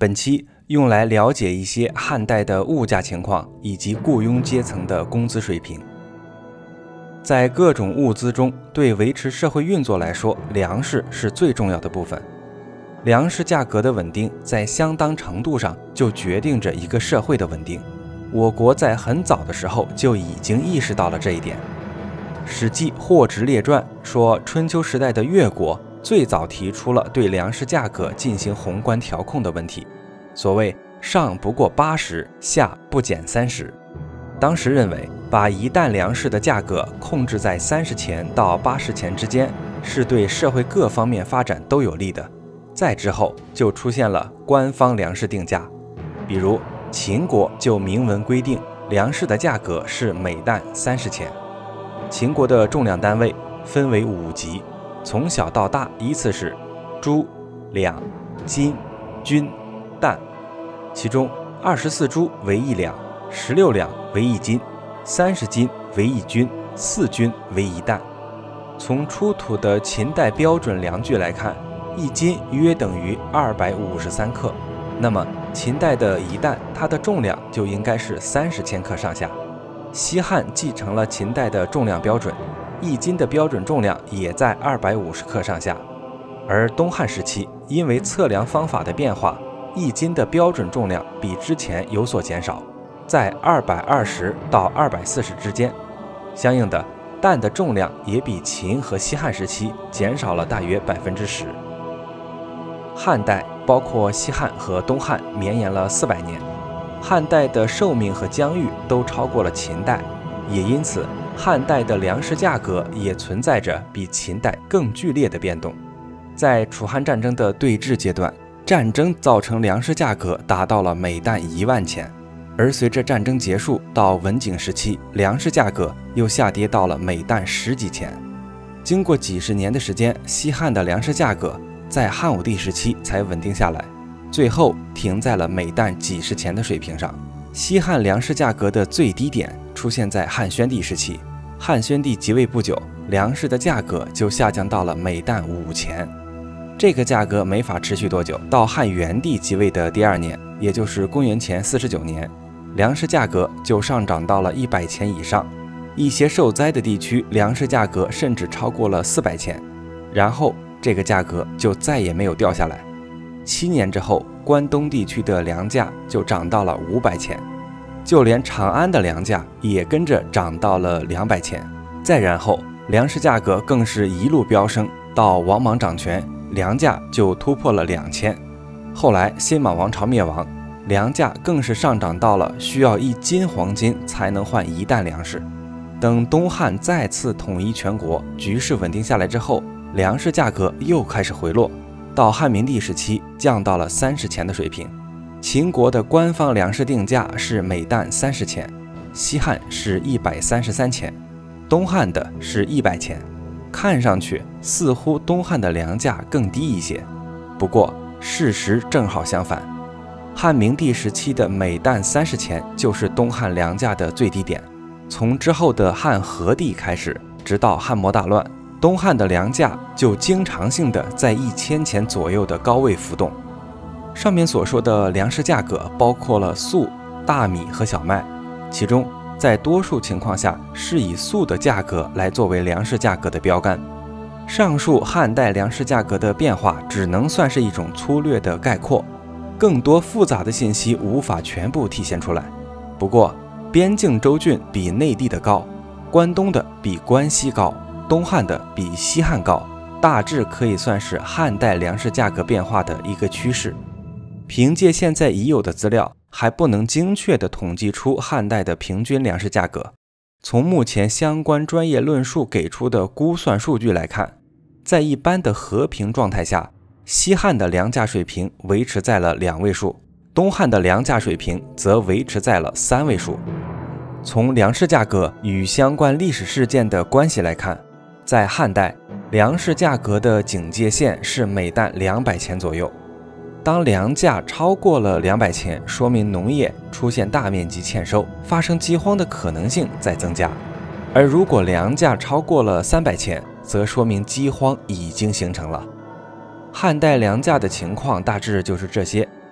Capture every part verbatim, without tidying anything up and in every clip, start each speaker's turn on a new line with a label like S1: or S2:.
S1: 本期用来了解一些汉代的物价情况以及雇佣阶层的工资水平。在各种物资中，对维持社会运作来说，粮食是最重要的部分。粮食价格的稳定，在相当程度上就决定着一个社会的稳定。我国在很早的时候就已经意识到了这一点。《史记·货殖列传》说，春秋时代的越国最早提出了对粮食价格进行宏观调控的问题，所谓上不过八十，下不减三十。当时认为，把一担粮食的价格控制在三十钱到八十钱之间，是对社会各方面发展都有利的。再之后，就出现了官方粮食定价，比如秦国就明文规定，粮食的价格是每担三十钱。秦国的重量单位分为五级，从小到大依次是铢、两、斤、均、担，其中二十四铢为一两，十六两为一斤，三十斤为一均，四均为一担。从出土的秦代标准量具来看，一斤约等于二百五十三克，那么秦代的一担，它的重量就应该是三十千克上下。西汉继承了秦代的重量标准，一斤的标准重量也在二百五十克上下。而东汉时期，因为测量方法的变化，一斤的标准重量比之前有所减少，在二百二十到二百四十之间。相应的，担的重量也比秦和西汉时期减少了大约百分之十。汉代包括西汉和东汉绵延了四百年，汉代的寿命和疆域都超过了秦代，也因此汉代的粮食价格也存在着比秦代更剧烈的变动。在楚汉战争的对峙阶段，战争造成粮食价格达到了每担一万钱，而随着战争结束到文景时期，粮食价格又下跌到了每担十几钱。经过几十年的时间，西汉的粮食价格在汉武帝时期才稳定下来，最后停在了每担几十钱的水平上。西汉粮食价格的最低点出现在汉宣帝时期，汉宣帝即位不久，粮食的价格就下降到了每担五钱。这个价格没法持续多久，到汉元帝即位的第二年，也就是公元前四十九年，粮食价格就上涨到了一百钱以上，一些受灾的地区粮食价格甚至超过了四百钱，然后这个价格就再也没有掉下来。七年之后，关东地区的粮价就涨到了五百钱，就连长安的粮价也跟着涨到了两百钱。再然后，粮食价格更是一路飙升，到王莽掌权，粮价就突破了两千。后来新莽王朝灭亡，粮价更是上涨到了需要一斤黄金才能换一担粮食。等东汉再次统一全国，局势稳定下来之后，粮食价格又开始回落，到汉明帝时期降到了三十钱的水平。秦国的官方粮食定价是每担三十钱，西汉是一百三十三钱，东汉的是一百钱。看上去似乎东汉的粮价更低一些，不过事实正好相反。汉明帝时期的每担三十钱就是东汉粮价的最低点，从之后的汉和帝开始，直到汉末大乱，东汉的粮价就经常性的在一千钱左右的高位浮动。上面所说的粮食价格包括了粟、大米和小麦，其中在多数情况下是以粟的价格来作为粮食价格的标杆。上述汉代粮食价格的变化只能算是一种粗略的概括，更多复杂的信息无法全部体现出来。不过边境州郡比内地的高，关东的比关西高，东汉的比西汉高，大致可以算是汉代粮食价格变化的一个趋势。凭借现在已有的资料，还不能精确地统计出汉代的平均粮食价格。从目前相关专业论述给出的估算数据来看，在一般的和平状态下，西汉的粮价水平维持在了两位数，东汉的粮价水平则维持在了三位数。从粮食价格与相关历史事件的关系来看，在汉代，粮食价格的警戒线是每担两百钱左右。当粮价超过了两百钱，说明农业出现大面积欠收，发生饥荒的可能性在增加；而如果粮价超过了三百钱，则说明饥荒已经形成了。汉代粮价的情况大致就是这些，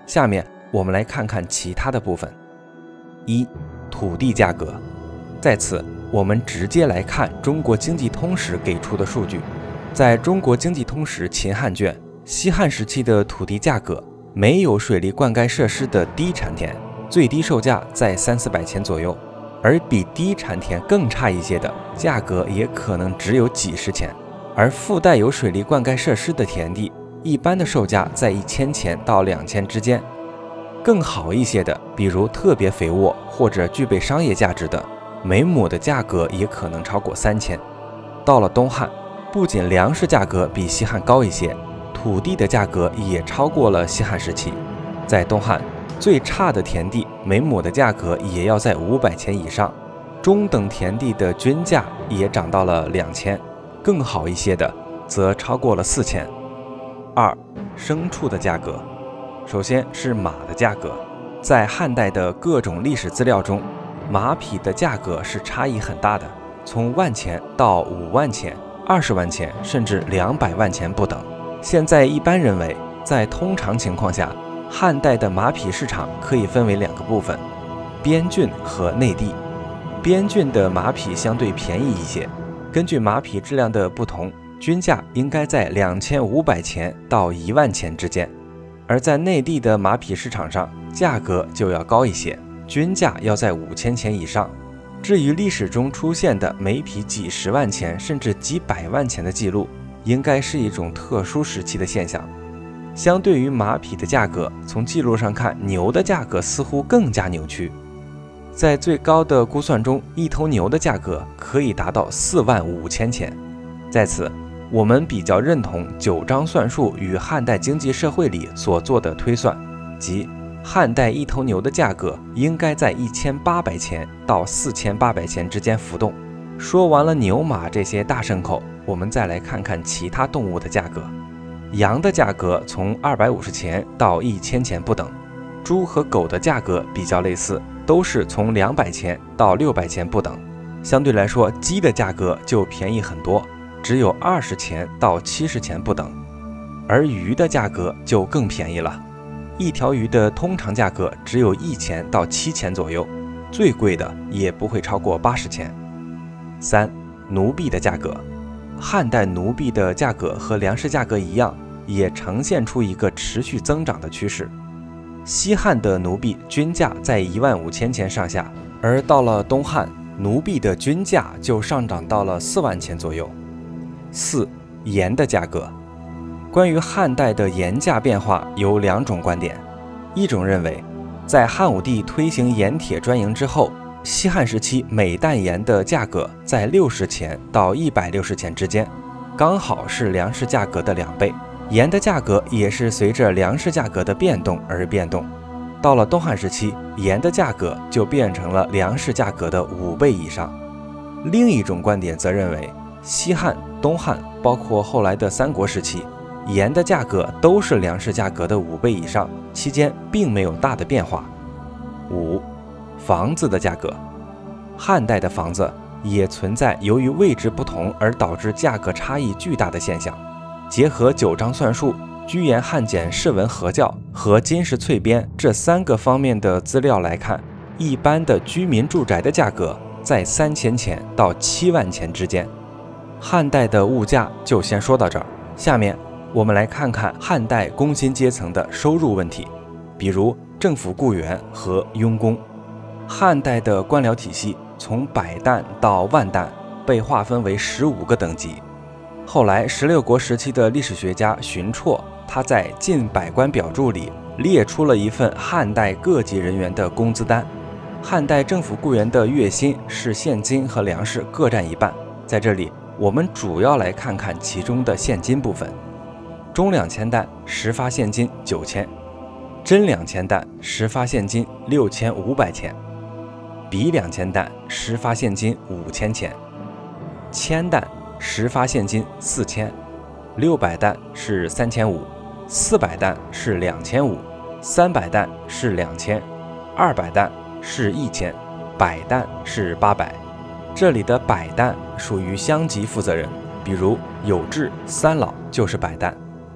S1: 下面我们来看看其他的部分。一、土地价格。在此，我们直接来看中国经济通史给出的数据。在中国经济通史秦汉卷，西汉时期的土地价格，没有水利灌溉设施的低产田，最低售价在三四百钱左右，而比低产田更差一些的，价格也可能只有几十钱。而附带有水利灌溉设施的田地，一般的售价在一千钱到两千之间。更好一些的，比如特别肥沃或者具备商业价值的，每亩的价格也可能超过三千。到了东汉，不仅粮食价格比西汉高一些，土地的价格也超过了西汉时期。在东汉，最差的田地每亩的价格也要在五百钱以上，中等田地的均价也涨到了两千，更好一些的则超过了四千。二、牲畜的价格。首先是马的价格，在汉代的各种历史资料中，马匹的价格是差异很大的，从万钱到五万钱、二十万钱，甚至两百万钱不等。现在一般认为，在通常情况下，汉代的马匹市场可以分为两个部分：边郡和内地。边郡的马匹相对便宜一些，根据马匹质量的不同，均价应该在两千五百钱到一万钱之间。而在内地的马匹市场上，价格就要高一些，均价要在五千钱以上。至于历史中出现的每匹几十万钱甚至几百万钱的记录，应该是一种特殊时期的现象。相对于马匹的价格，从记录上看，牛的价格似乎更加扭曲。在最高的估算中，一头牛的价格可以达到四万五千钱。在此，我们比较认同九章算术与汉代经济社会里所做的推算，即汉代一头牛的价格应该在一千八百钱到四千八百钱之间浮动。说完了牛马这些大牲口，我们再来看看其他动物的价格。羊的价格从二百五十钱到一千钱不等，猪和狗的价格比较类似，都是从两百钱到六百钱不等。相对来说，鸡的价格就便宜很多，只有二十钱到七十钱不等。而鱼的价格就更便宜了，一条鱼的通常价格只有一钱到七钱左右，最贵的也不会超过八十钱。三、奴婢的价格。汉代奴婢的价格和粮食价格一样，也呈现出一个持续增长的趋势。西汉的奴婢均价在一万五千钱上下，而到了东汉，奴婢的均价就上涨到了四万钱左右。四、盐的价格。关于汉代的盐价变化有两种观点，一种认为，在汉武帝推行盐铁专营之后，西汉时期每担盐的价格在六十钱到一百六十钱之间，刚好是粮食价格的两倍。盐的价格也是随着粮食价格的变动而变动。到了东汉时期，盐的价格就变成了粮食价格的五倍以上。另一种观点则认为，西汉、东汉，包括后来的三国时期，盐的价格都是粮食价格的五倍以上，期间并没有大的变化。五、房子的价格。汉代的房子也存在由于位置不同而导致价格差异巨大的现象。结合九章算术、居延汉简释文合校和金石粹编这三个方面的资料来看，一般的居民住宅的价格在三千钱到七万钱之间。汉代的物价就先说到这儿，下面我们来看看汉代工薪阶层的收入问题，比如政府雇员和佣工。汉代的官僚体系从百担到万担被划分为十五个等级。后来十六国时期的历史学家荀绰，他在《晋百官表注》里列出了一份汉代各级人员的工资单。汉代政府雇员的月薪是现金和粮食各占一半，在这里我们主要来看看其中的现金部分。中两千担实发现金九千，真两千担实发现金六千五百钱，比两千担实发现金五千钱，千担实发现金四千，六百担是三千五，四百担是两千五，三百担是两千，二百担是一千，百担是八百。这里的百担属于乡级负责人，比如有志、三老就是百担。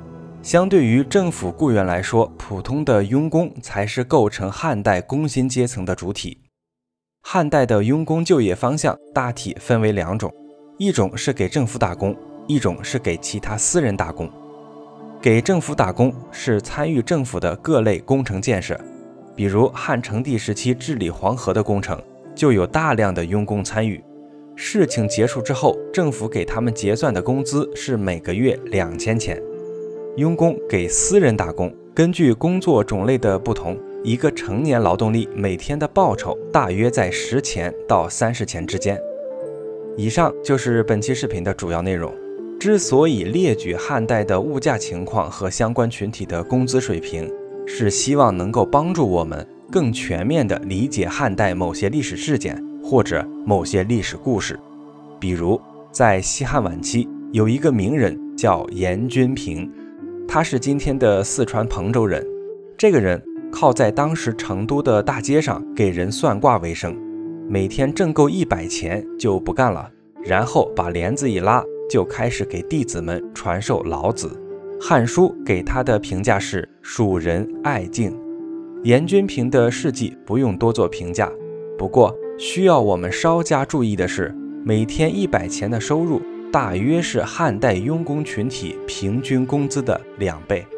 S1: 相对于政府雇员来说，普通的佣工才是构成汉代工薪阶层的主体。汉代的佣工就业方向大体分为两种，一种是给政府打工，一种是给其他私人打工。给政府打工是参与政府的各类工程建设，比如汉成帝时期治理黄河的工程，就有大量的佣工参与。事情结束之后，政府给他们结算的工资是每个月两千钱。佣工给私人打工，根据工作种类的不同，一个成年劳动力每天的报酬大约在十钱到三十钱之间。以上就是本期视频的主要内容。之所以列举汉代的物价情况和相关群体的工资水平，是希望能够帮助我们更全面地理解汉代某些历史事件或者某些历史故事。比如在西汉晚期，有一个名人叫严君平，他是今天的四川彭州人。这个人靠在当时成都的大街上给人算卦为生，每天挣够一百钱就不干了，然后把帘子一拉，就开始给弟子们传授老子。汉书给他的评价是属人爱敬。严君平的事迹不用多做评价，不过需要我们稍加注意的是，每天一百钱的收入大约是汉代佣工群体平均工资的两倍。